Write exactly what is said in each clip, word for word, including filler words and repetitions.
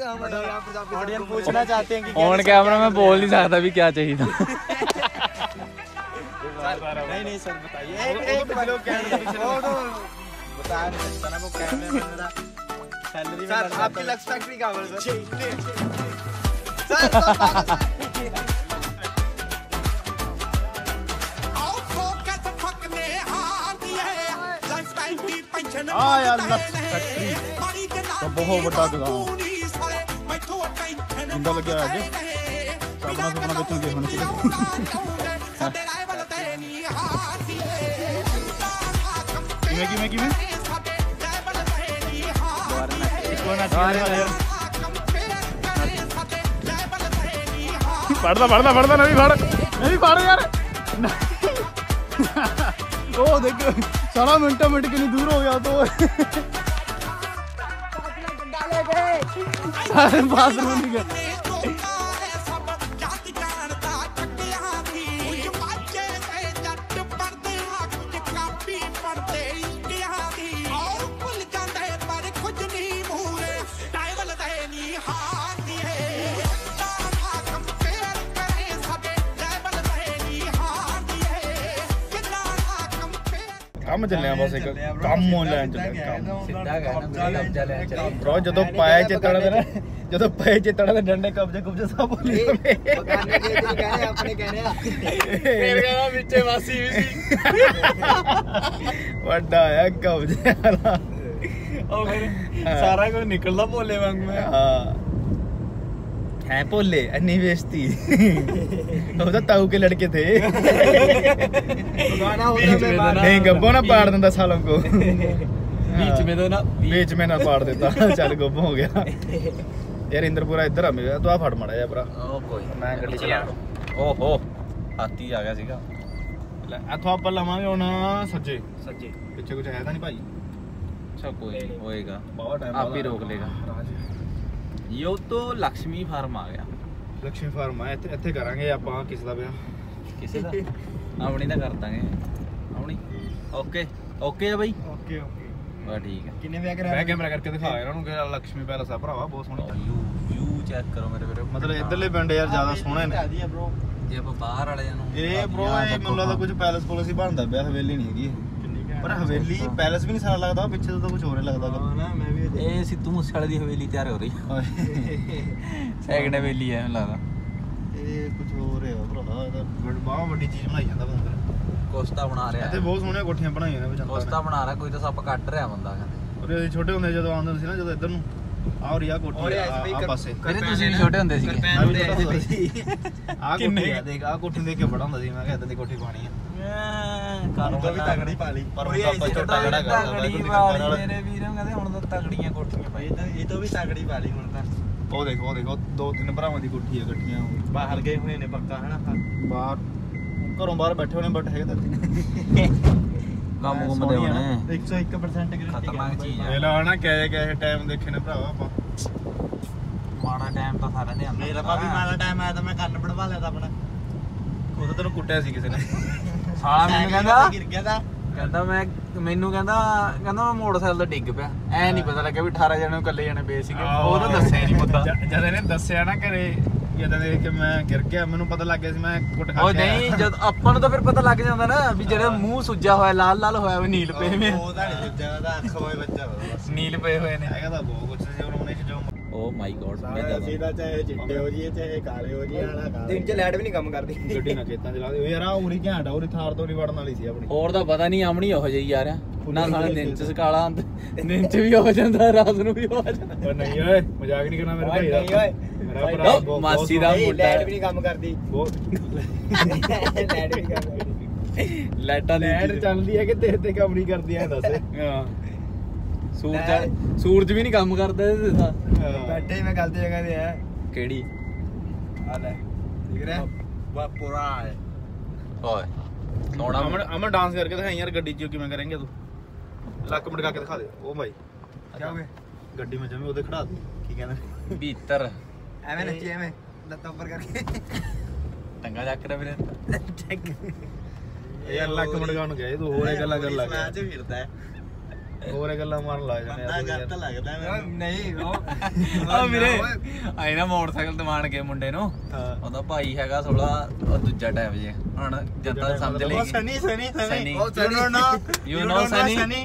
Audience पूछना चाहते हैं कि ऑन कैमरा में बोल नहीं सकता भी क्या चाहिए था। नहीं नहीं सर बताइए एक एक लोग कैमरे पीछे बता नहीं सकता ना वो कैमरे में मेरा सैलरी में सर आपकी लक्स फैक्ट्री का बोल सर हाँ यार लक्स फैक्ट्री तो बहुत बड़ा दुकान इंदा लगे आज अपना अपना बेचन के होने चाहिए किमें किमें किमें पढ़दा पढ़दा पढ़दा नहीं पढ़ नहीं पढ़ यार ओ देख सारा मिनट मिनट के लिए दूर हो गया तो सारे बाथरूम नहीं गए ਕੰਮ ਚੱਲਿਆ ਬਸ ਇੱਕ ਕੰਮ ਆਨਲਾਈਨ ਚੱਲਿਆ ਕੰਮ ਸਿੱਧਾ ਕਹਿਣਾ ਕਬਜ਼ਾ ਲੈਣ ਚੱਲੇ ਬ్రో ਜਦੋਂ ਪਾਇਆ ਚੇਤੜਾ ਦੇ ਨਾ ਜਦੋਂ ਪਾਇਆ ਚੇਤੜਾ ਦੇ ਡੰਡੇ ਕਬਜ਼ੇ ਕਬਜ਼ੇ ਸਭ ਭੁੱਲੇ ਬਗਾਨੇ ਦੇ ਤੁਸੀਂ ਕਹਿੰਦੇ ਆਪਣੇ ਕਹਿੰਦੇ ਆ ਫੇਰ ਕਹਿੰਦਾ ਵਿੱਚੇ ਵਾਸੀ ਵੀ ਸੀ ਵੱਡਾ ਆ ਕਬਜ਼ੇ ਵਾਲਾ ਉਹ ਫਿਰ ਸਾਰਾ ਕੁਝ ਨਿਕਲਦਾ ਭੋਲੇ ਵਾਂਗ ਮੈਂ ਹਾਂ है भोले अन्नी बेइज्जती वो तो ताऊ के लड़के थे नहीं गब्बो ना पाड़ देता सालों को बीच में तो ना बीच में ना पाड़ देता चल गब्बो हो गया यार इंद्रपुरा इधर आ मेरा तो आ फड़ माड़ा जा भरा ओ कोई मैं गड्डी चला ओहो हाथी आ गया सीगा ले इथों ਆਪਾਂ ਲਵਾਂਗੇ ਹੁਣ ਸੱਜੇ ਸੱਜੇ ਪਿੱਛੇ ਕੁਝ ਹੈ ਤਾਂ ਨਹੀਂ ਭਾਈ अच्छा कोई होएगा बहुत टाइम आप ही रोक लेगा यो तो लक्ष्मी फार्म आ गया लक्ष्मी फार्म है ਇੱਥੇ ਇੱਥੇ ਕਰਾਂਗੇ ਆਪਾਂ ਕਿਸ ਦਾ ਵਿਆਹ ਕਿਸੇ ਦਾ ਆਪਣੀ ਦਾ ਕਰ ਦਾਂਗੇ ਆਪਣੀ ਓਕੇ ਓਕੇ ਆ ਬਾਈ ਓਕੇ ਓਕੇ ਬਾ ਠੀਕ ਹੈ ਕਿੰਨੇ ਵਿਆਹ ਕਰਾ ਮੈਂ ਕੈਮਰਾ ਕਰਕੇ ਦਿਖਾ ਇਹਨਾਂ ਨੂੰ ਕਿ ਲక్ష్ਮੀ ਪੈਲਸ ਆ ਭਰਾਵਾ ਬਹੁਤ ਸੋਹਣੀ ਯੂ ਯੂ ਚੈੱਕ ਕਰੋ ਮੇਰੇ ਵੀਰੇ ਮਤਲਬ ਇਧਰਲੇ ਪਿੰਡ ਯਾਰ ਜ਼ਿਆਦਾ ਸੋਹਣੇ ਨੇ ਜੇ ਆਪਾਂ ਬਾਹਰ ਵਾਲਿਆਂ ਨੂੰ ਇਹ bro ਇਹ ਮੈਨੂੰ ਲੱਗਦਾ ਕੁਝ ਪੈਲਸ ਪੁਲਿਸ ਹੀ ਬਣਦਾ ਪਿਆ ਹਵੇਲੀ ਨਹੀਂ ਹੈਗੀ ਪਰ ਹਵੇਲੀ ਪੈਲਸ ਵੀ ਨਹੀਂ ਸਾਰਾ ਲੱਗਦਾ ਪਿੱਛੇ ਤੋਂ ਤਾਂ ਕੁਝ ਹੋਰ ਹੀ ਲੱਗਦਾ ਨਾ ਮੈਂ ਵੀ ਇਹ ਸਿੱਧੂ ਮੂਸੇਵਾਲੇ ਦੀ ਹਵੇਲੀ ਤਿਆਰ ਹੋ ਰਹੀ ਸੈਕਿੰਡ ਹਵੇਲੀ ਹੈ ਮੈਨੂੰ ਲੱਗਦਾ ਇਹ ਕੁਝ ਹੋਰ ਹੈ ਭਰਾ ਇਹਦਾ ਬਹੁਤ ਵੱਡੀ ਚੀਜ਼ ਬਣਾਈ ਜਾਂਦਾ ਬੰਦਾ ਕੋਸਤਾ ਬਣਾ ਰਿਹਾ ਤੇ ਬਹੁਤ ਸੋਹਣੀਆਂ ਕੋਠੀਆਂ ਬਣਾਈਆਂ ਨੇ ਵਿੱਚ ਕੋਸਤਾ ਬਣਾ ਰਿਹਾ ਕੋਈ ਤਾਂ ਸੱਪ ਕੱਟ ਰਿਹਾ ਬੰਦਾ ਕਹਿੰਦੇ ਔਰ ਛੋਟੇ ਹੁੰਦੇ ਜਦੋਂ ਆਉਂਦੇ ਸੀ ਨਾ ਜਦੋਂ ਇੱਧਰ ਨੂੰ ਆ ਔਰ ਇਹ ਕੋਠੀ ਆ ਪਾਸੇ ਕਹਿੰਦੇ ਤੁਸੀਂ ਵੀ ਛੋਟੇ ਹੁੰਦੇ ਸੀਗੇ ਆ ਕੋਠੀ ਆ ਦੇਖ ਆ ਕੋਠੀ ਦੇਖ ਕੇ ਬੜਾ ਹੁੰਦਾ ਸੀ ਮੈਂ ਕਿਹਾ ਇਦਾਂ ਦੀ ਕੋਠੀ ਪਾਣੀ ਆ ਕਾਰੋਂ ਵੀ ਤਗੜੀ ਪਾ ਲਈ ਪਰ ਪਾਪਾ ਛੋਟਾ ਖੜਾ ਕਰਦਾ ਮੇਰੇ ਵੀਰੋਂ ਕਹਿੰਦੇ ਹੁਣ ਤਾਂ ਤਗੜੀਆਂ ਕੋਠੀਆਂ ਪਾਈ ਇਹ ਤਾਂ ਇਹ ਤੋਂ ਵੀ ਤਗੜੀ ਪਾ ਲਈ ਹੁਣ ਤਾਂ ਉਹ ਦੇਖੋ ਉਹ ਦੇਖੋ ਦੋ ਤਿੰਨ ਭਰਾਵਾਂ ਦੀ ਕੋਠੀ ਆ ਇਕੱਠੀਆਂ ਬਾਹਰ ਗਏ ਹੋਏ ਨੇ ਪੱਕਾ ਹਨਾ ਬਾਹਰ ਘਰੋਂ ਬਾਹਰ ਬੈਠੇ ਹੋਣੇ ਬਟ ਹੈਗੇ ਤਾਂ ਕੰਮ ਕੁੰਮ ਦੇ ਹੋਣੇ ਇੱਕ ਸੌ ਇੱਕ ਪਰਸੈਂਟ ਖਤਰਨਾਕ ਚੀਜ਼ ਇਹ ਹੈ ਲਾ ਨਾ ਕਹੇ ਕਹੇ ਟਾਈਮ ਦੇਖੇ ਨੇ ਭਰਾਵਾ ਆਪਾਂ ਮਾੜਾ ਟਾਈਮ ਤਾਂ ਸਾਰਿਆਂ ਦੇ ਆਉਂਦਾ ਮੇਰਾ ਭਾਵੇਂ ਮਾੜਾ ਟਾਈਮ ਆਇਆ ਤਾਂ ਮੈਂ ਕੰਨ ਵੜਵਾ ਲਿਆ ਤਾਂ ਆਪਣਾ ਉਹ ਤਾਂ ਤੈਨੂੰ ਕੁੱਟਿਆ ਸੀ ਕਿਸੇ ਨੇ ਸਾਲਾ ਮੈਨੂੰ ਕਹਿੰਦਾ ਗਿਰ ਗਿਆ ਤਾਂ ਕਹਿੰਦਾ ਮੈਂ ਮੈਨੂੰ ਕਹਿੰਦਾ ਕਹਿੰਦਾ ਮੈਂ ਮੋਟਰਸਾਈਕਲ ਤੇ ਡਿੱਗ ਪਿਆ ਐ ਨਹੀਂ ਪਤਾ ਲੱਗਿਆ ਵੀ ਅਠਾਰਾਂ ਜਣੇ ਨੂੰ ਇਕੱਲੇ ਜਣੇ ਪਏ ਸੀਗੇ ਉਹ ਤਾਂ ਦੱਸਿਆ ਹੀ ਨਹੀਂ ਮੁੱਦਾ ਜਦ ਇਹਨੇ ਦੱਸਿਆ ਨਾ ਘਰੇ ਜਦੋਂ ਦੇਖ ਕੇ ਮੈਂ ਗਿਰ ਗਿਆ ਮੈਨੂੰ ਪਤਾ ਲੱਗ ਗਿਆ ਸੀ ਮੈਂ ਕੁੱਟ ਖਾ ਉਹ ਕੇ ਨਹੀਂ ਜਦ ਆਪਾਂ ਨੂੰ ਤਾਂ ਫਿਰ ਪਤਾ ਲੱਗ ਜਾਂਦਾ ਨਾ ਵੀ ਜਿਹੜਾ ਮੂੰਹ ਸੁੱਜਾ ਹੋਇਆ ਲਾਲ ਲਾਲ ਹੋਇਆ ਵੀ ਨੀਲ ਪਏ ਨੇ ਉਹ ਤਾਂ ਨਹੀਂ ਸੁੱਜਾ ਉਹਦਾ ਅੱਖ ਹੋਏ ਬੱਚਾ ਬਸ ਨੀਲ ਪਏ ਹੋਏ ਨੇ ਹੈਗਾ ਤਾਂ ਬਹੁਤ ਕੁਝ ਸੀ ਹੁਣ ਉਹਨੇ ਜੋ ਓ ਮਾਈ ਗॉड ਅਸੀਂ ਤਾਂ ਚਾਹੇ ਚਿੱਟੇ ਹੋ ਜੀਏ ਚਾਹੇ ਕਾਲੇ ਹੋ ਜੀਏ ਆਲਾ ਕਾਲਾ ਦਿਨ ਚ ਲਾਈਟ ਵੀ ਨਹੀਂ ਕੰਮ ਕਰਦੀ ਗੱਡੀ ਨਾ ਖੇਤਾਂ ਚਲਾ ਦੇ ਯਾਰ ਆ ਉਰੀ ਘੈਂਟ ਆ ਉਰੀ ਥਾਰ ਤੋਂ ਨਹੀਂ ਵੜਨ ਵਾਲੀ ਸੀ ਆਪਣੀ ਹੋਰ ਤਾਂ ਪਤਾ ਨਹੀਂ ਆਮਣੀ ਉਹ ਜਿਹੀ ਯਾਰ ਨਾ ਸਾਲੇ ਦਿਨ ਚ ਸਕਾਲਾ ਦਿਨ ਚ ਵੀ ਹੋ ਜਾਂਦਾ ਰਾਤ ਨੂੰ ਵੀ ਹੋ ਜਾਂਦਾ ਓ ਨਹੀਂ ਓਏ ਮਜ਼ਾਕ ਨਹੀਂ ਕਰਨਾ ਮੇਰੇ ਭਾਈ ਦਾ ਨਹੀਂ ਓਏ ਮੇਰਾ ਭਰਾ ਬਹੁਤ ਮਾਸੀ ਦਾ ਮੁੰਡਾ ਲਾਈਟ ਵੀ ਨਹੀਂ ਕੰਮ ਕਰਦੀ ਬਹੁਤ ਲਾਈਟ ਵੀ ਕੰਮ ਕਰਦੀ ਲਾਈਟਾਂ ਦੀ ਲੈਟ ਚੱਲਦੀ ਹੈ ਕਿ ਤੇਰੇ ਤੇ ਕੰਮ ਨਹੀਂ ਕਰਦੀ ਐ ਦੱਸ ਹਾਂ ਸੂਰਜ ਸੂਰਜ ਵੀ ਨਹੀਂ ਕੰਮ ਕਰਦਾ ਇਹਦੇ ਤਾਂ ਬੈਠੇ ਹੀ ਮੈਂ ਗਲਤ ਜਗ੍ਹਾ ਤੇ ਆ ਕਿਹੜੀ ਆ ਲੈ ਦੇਖ ਰਿਹਾ ਵਾ ਪੂਰਾ ਹੈ ਓਏ ਸੋਹਣਾ ਅਮਨ ਅਮਨ ਡਾਂਸ ਕਰਕੇ ਦਿਖਾਈ ਯਾਰ ਗੱਡੀ 'ਚ ਕਿਵੇਂ ਕਰਾਂਗੇ ਤੂੰ ਲੱਕ ਮਟਕਾ ਕੇ ਦਿਖਾ ਦੇ ਉਹ ਭਾਈ ਕੀ ਹੋ ਗਿਆ ਗੱਡੀ ਮੈਂ ਜਮੇ ਉਹਦੇ ਖੜਾ ਦੇ ਕੀ ਕਹਿੰਦਾ ਬੀਤਰ ਐਵੇਂ ਨੱਚੀ ਐਵੇਂ ਲੱਤਾਂ ਉੱਪਰ ਕਰਕੇ ਟੰਗਾ ਚੱਕ ਰਿਹਾ ਵੀਰੇ ਯਾਰ ਲੱਕ ਮਟਕਾਉਣ ਨੂੰ ਗਏ ਤੂੰ ਹੋਰ ਇਹ ਗੱਲਾਂ ਕਰ ਲੱਗ ਮੈਚ ਫਿਰਦਾ ਹੈ ਹੋਰ ਗੱਲਾਂ ਮਾਰਨ ਲੱਗ ਜਾਂਦੇ ਬੰਦਾ ਗਲਤ ਲੱਗਦਾ ਮੈਨੂੰ ਨਹੀਂ ਉਹ ਆ ਵੀਰੇ ਆਈ ਨਾ ਮੋਟਰਸਾਈਕਲ ਦਵਾਣ ਕੇ ਮੁੰਡੇ ਨੂੰ ਉਹਦਾ ਭਾਈ ਹੈਗਾ ਥੋੜਾ ਉਹ ਦੂਜਾ ਟਾਈਪ ਜੇ ਹੁਣ ਜੱਟਾ ਸਮਝ ਲਈ ਸਨੀ ਸਨੀ ਸਨੀ ਉਹ you know you know Sunny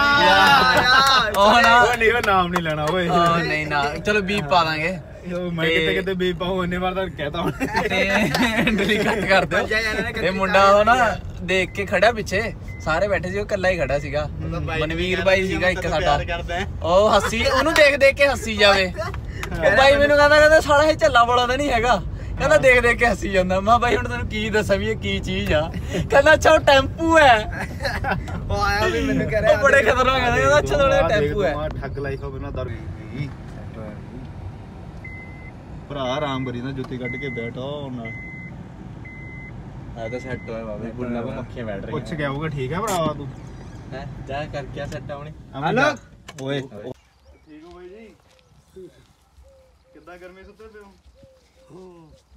ਉਹ ਨਾ ਨਹੀਂ ਉਹ ਨਾਮ ਨਹੀਂ ਲੈਣਾ ਓਏ ਉਹ ਨਹੀਂ ਨਾ ਚਲੋ ਬੀਪ ਪਾ ਦਾਂਗੇ ਮੈਂ ਕਿਤੇ ਕਿਤੇ ਬੀਪ ਪਾਉ ਇੰਨੇ ਵਾਰ ਤਾਂ ਕਹਿਤਾ ਹੁਣ ਤੇ ਡਿਲੀ ਕੱਟ ਕਰ ਦਿਓ ਇਹ ਮੁੰਡਾ ਉਹ ਨਾ ਦੇਖ ਕੇ ਖੜਿਆ ਪਿੱਛੇ ਸਾਰੇ ਬੈਠੇ ਸੀ ਉਹ ਇਕੱਲਾ ਹੀ ਖੜਾ ਸੀਗਾ ਮਨਵੀਰ ਬਾਈ ਸੀਗਾ ਇੱਕ ਸਾਡਾ ਉਹ ਹੱਸੀ ਉਹਨੂੰ ਦੇਖ ਦੇਖ ਕੇ ਹੱਸੀ ਜਾਵੇ ਉਹ ਬਾਈ ਮੈਨੂੰ ਕਹਿੰਦਾ ਕਹਿੰਦਾ ਸਾਲਾ ਇਹ ਝੱਲਾ ਬੜਾ ਤਾਂ ਨਹੀਂ ਹੈਗਾ ਕਹਿੰਦਾ ਦੇਖ ਦੇਖ ਕੇ ਹੱਸੀ ਜਾਂਦਾ ਮੈਂ ਬਾਈ ਹੁਣ ਤੈਨੂੰ ਕੀ ਦੱਸਾਂ ਵੀ ਇਹ ਕੀ ਚੀਜ਼ ਆ ਕਹਿੰਦਾ ਅੱਛਾ ਉਹ ਟੈਂਪੂ ਹੈ ਉਹ ਆਇਆ ਵੀ ਮੈਨੂੰ ਕਹਿ ਰਿਹਾ ਉਹ ਬੜੇ ਖਤਰਨਾਕ ਕਹਿੰਦਾ ਕਹਿੰਦਾ ਅੱਛਾ ਥੋੜਾ ਟੈਂਪੂ ਹੈ ਠੱਗ ਲਾਈ ਖੋ ਬਿਨਾ ਦਰ ਭਰਾ ਆਰਾਮ ਕਰੀ ਨਾ ਜੁੱਤੀ ਕੱਢ ਕੇ ਬੈਠਾ ਨਾਲ ਆ ਤਾਂ ਸੈੱਟ ਹੋਇਆ ਬਾਬੇ ਬੁੱਲਾ ਕੋ ਮੱਖੀਆਂ ਬੈਠ ਰਹੀਆਂ ਪੁੱਛ ਗਿਆ ਹੋਊਗਾ ਠੀਕ ਹੈ ਭਰਾਵਾ ਤੂੰ ਹੈ ਜਾ ਕਰ ਕਿਆ ਸੈੱਟ ਆਉਣੀ ਹਲੋ ਓਏ ਠੀਕ ਹੋ ਬਾਈ ਜੀ ਕਿੱਦਾਂ ਗਰਮੀ ਸੁੱਤੇ ਪਏ ਹੋ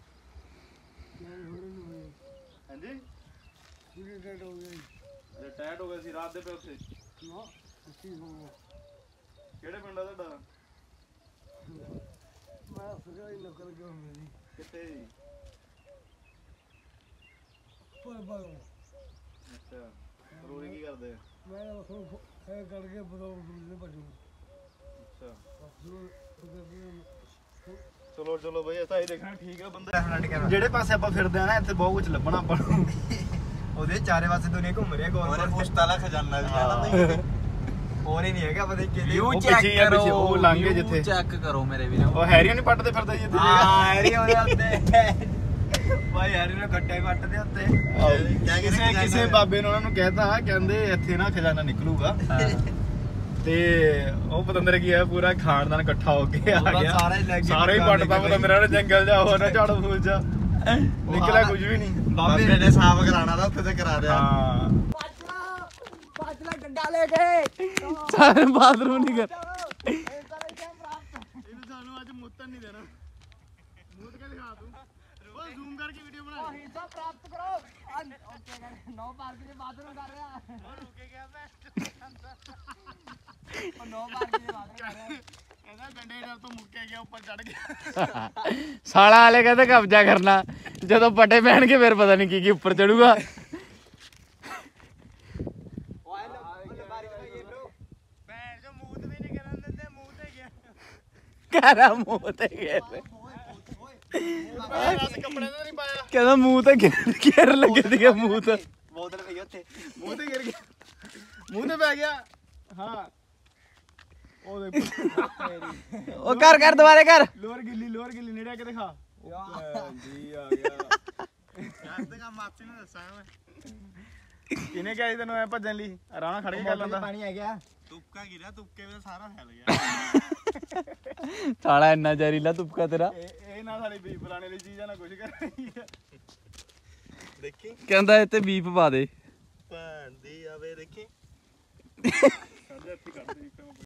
ਹਾਂਜੀ ਪੂਰੀ ਟੈਟ ਹੋ ਗਈ ਅਰੇ ਟੈਟ ਹੋ ਗਿਆ ਸੀ ਰਾਤ ਦੇ ਪਏ ਉੱਥੇ ਨਾ ਅੱਛੀ ਹੋ ਗਿਆ ਕਿਹੜੇ ਪਿੰਡ ਆ ਤੁਹਾਡਾ ਮੈਂ ਸਰਕਾਰੀ ਨੌਕਰ ਕਿਉਂ ਮੇਰੀ ਕਿੱਥੇ ਜੀ ਪਰ ਬਾਹਰ ਅੱਛਾ ਰੋੜੀ ਕੀ ਕਰਦੇ ਮੈਂ ਉਹ ਇਹ ਕਰਕੇ ਬਦੋ ਦੇ ਭਜੂ ਅੱਛਾ ਚਲੋ ਚਲੋ ਬਈ ਐਸਾ ਹੀ ਦੇਖਣਾ ਠੀਕ ਆ ਬੰਦਾ ਜਿਹੜੇ ਪਾਸੇ ਆਪਾਂ ਫਿਰਦੇ ਆ ਨਾ ਇੱਥੇ ਬਹੁਤ ਕੁਝ ਲੱਭਣਾ ਆਪਾਂ ਨੂੰ ਉਹਦੇ ਚਾਰੇ ਪਾਸੇ ਦੁਨੀਆ ਘੁੰਮ ਰਹੀ ਹੈ ਉਹਨੇ ਪੁਸ਼ਤਾਲਾ ਖਜ਼ਾਨਾ ਵੀ ਜਾਣਾ ਨਹੀਂ ਹੋਰ ਹੀ ਨਹੀਂ ਹੈਗਾ ਪਤਾ ਕਿ ਵਿਊ ਉਹ ਚੈੱਕ ਪਿੱਛੇ ਆ, ਕਰੋ ਪਿੱਛੇ ਉਹ ਲੰਘ ਗਏ ਜਿੱਥੇ। View ਚੈੱਕ ਕਰੋ ਮੇਰੇ ਵੀਰੋ ਉਹ ਹੈਰੀ ਨਹੀਂ ਪੱਟਦੇ ਫਿਰਦਾ ਜੀ ਇੱਥੇ ਹਾਂ ਹੈਰੀ ਉਹਦੇ ਉੱਤੇ ਭਾਈ ਹੈਰੀ ਨੂੰ ਗੱਟੇ ਪੱਟਦੇ ਉੱਤੇ ਕਿਸੇ ਕਿਸੇ ਬਾਬੇ ਨੇ ਉਹਨਾਂ ਨੂੰ ਕਹਿਤਾ ਕਹਿੰਦੇ ਇੱਥੇ ਨਾ ਖਜ਼ਾਨਾ ਨਿਕਲੂਗਾ ਤੇ ਉਹ ਪਤੰਦਰ ਕੀ ਹੈ ਪੂਰਾ ਖਾਨਦਾਨ ਇਕੱਠਾ ਹੋ ਕੇ ਆ ਗਿਆ ਸਾਰੇ ਹੀ ਪੱਟਦਾ ਪਤੰਦਰਾਂ ਨੇ ਜੰਗਲ ਜਾ ਹੋਰ ਨਾ ਝਾੜ ਫੂਲ ਜਾ ਨਿਕਲਿਆ ਕੁਝ ਵੀ ਨਹੀਂ ਬਾਬੇ ਨੇ ਸਾਫ ਕਰਾਣਾ ਦਾ ਉੱਥੇ ਤੇ ਕਰਾ ਦਿਆ ਹਾਂ ਪਾਚਲਾ ਡੰਡਾ ਲੈ ਕੇ ਸਾਰੇ ਬਾਥਰੂਮ ਨਹੀਂ ਕਰ ਇਹਨੂੰ ਸਾਨੂੰ ਅੱਜ ਮੁੱਤਨ ਨਹੀਂ ਦੇਣਾ ਮੂਤ ਕੇ ਦਿਖਾ ਤੂੰ ਉਹ ਜ਼ੂਮ ਕਰਕੇ ਵੀਡੀਓ ਬਣਾ ਹਿੱਸਾ ਪ੍ਰਾਪਤ ਕਰੋ ਓਕੇ ਨੋ ਪਾਰਕ ਦੇ ਬਾਥਰੂਮ ਕਰ ਰਿਹਾ ਉਹ ਰੁਕੇ ਗਿਆ ਮੈਂ ਉਹ ਨੋ ਪਾਰਕ ਦੇ ਬਾਥਰੂਮ ਕਰ ਰਿਹਾ ਕਹਿੰਦਾ ਡੰਡੇ ਨਾਲ ਤੋਂ ਮੁੱਕੇ ਗਿਆ ਉੱਪਰ ਚੜ ਗਿਆ ਸਾਲਾ ਵਾਲੇ ਕਹਿੰਦੇ ਕਬਜ਼ਾ ਕਰਨਾ ਜਦੋਂ ਪੱਟੇ ਪੈਣਗੇ ਫਿਰ ਪਤਾ ਨਹੀਂ ਕੀ ਕੀ ਉੱਪਰ ਚੜੂਗਾ ਕਰਾ ਮੂੰਹ ਤੇ ਘੇਰ ਕੱਪੜੇ ਤਾਂ ਨਹੀਂ ਪਾਇਆ ਕਹਿੰਦਾ ਮੂੰਹ ਤੇ ਘੇਰ ਲੱਗੇ ਸੀਗੇ ਮੂੰਹ ਤੇ ਬੋਤਲ ਪਈ ਉੱਥੇ ਮੂੰਹ ਤੇ ਗਿਰ ਗਿਆ ਮੂੰਹ ਤੇ ਪੈ ਗਿਆ ਹਾਂ ਉਹ ਦੇਖ ਉਹ ਕਰ ਕਰ ਦੁਬਾਰੇ ਕਰ ਲੋਰ ਗਿੱਲੀ ਲੋਰ ਗਿੱਲੀ ਨੇੜੇ ਆ ਕੇ ਦਿਖਾ ਜੀ ਆ ਗਿਆ ਯਾਰ ਤੇ ਕੰਮ ਮਾਸੀ ਨੂੰ ਦੱਸਾਂ ਮੈਂ ਕਿਨੇ ਕਿਹਾ ਸੀ ਤੈਨੂੰ ਐ ਭੱਜਣ ਲਈ ਆਰਾਮ ਨਾਲ ਖੜ ਕੇ ਕਰ ਲੈਂਦਾ ਪਾਣੀ ਆ ਗਿਆ ਤੁਪਕਾ ਗਿਰਿਆ ਤੁਪਕੇ ਵਿੱਚ ਸਾਰਾ ਫੈਲ ਗਿਆ ਸਾਲਾ ਇੰਨਾ ਜ਼ਹਿਰੀਲਾ ਤੁਪਕਾ ਤੇਰਾ ਇਹ ਇਹ ਨਾ ਸਾਡੀ ਬੀਫ ਬਣਾਉਣ ਵਾਲੀ ਚੀਜ਼ ਆ ਨਾ ਕੁਝ ਕਰ ਰਹੀ ਆ ਦੇਖੀ ਕਹਿੰਦਾ ਇੱਥੇ ਬੀਪ ਪਾ ਦੇ ਭੈਣ ਦੀ ਆਵੇ ਦੇਖੀ